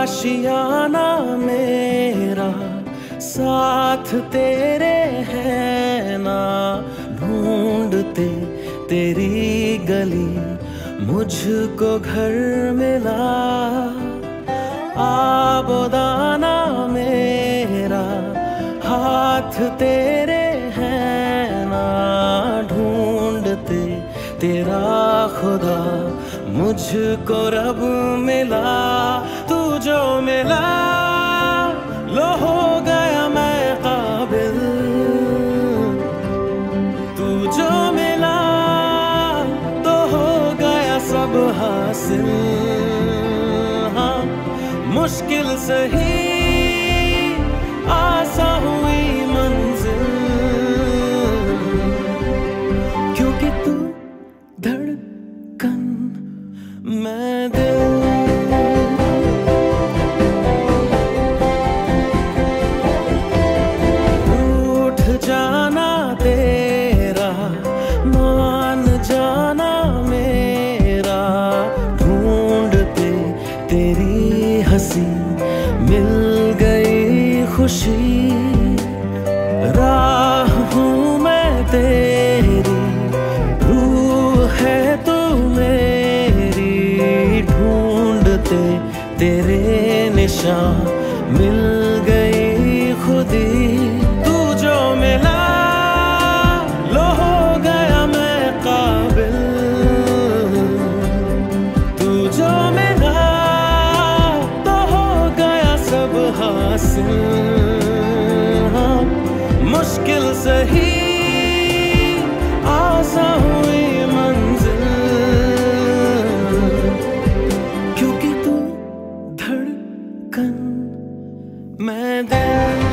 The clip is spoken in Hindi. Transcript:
आशियाना मेरा साथ तेरे है ना, ढूंढते तेरी गली मुझको घर मिला। आबोदाना मेरा हाथ तेरे है ना, ढूंढते तेरा खुदा मुझको रब मिला। तू जो मिला लो हो गया मैं काबिल, तू जो मिला तो हो गया सब हासिल। हाँ मुश्किल सही आसा हुई मंजिल, क्योंकि तू धड़कन मैं दिल। रूठ जाना तेरा मान जाना मेरा, ढूंढते तेरी हंसी मिल गई खुशी। राह हूँ मैं तेरी, रूह है तू मेरी, ढूंढते तेरे निशान मिल गई खुदी। तू जो मिला लो हो गया मैं काबिल, तू जो मिला तो हो गया सब हासिल। हाँ मुश्किल सही आसा हुई मंजिल, क्योंकि तू धड़कन मैं दिल।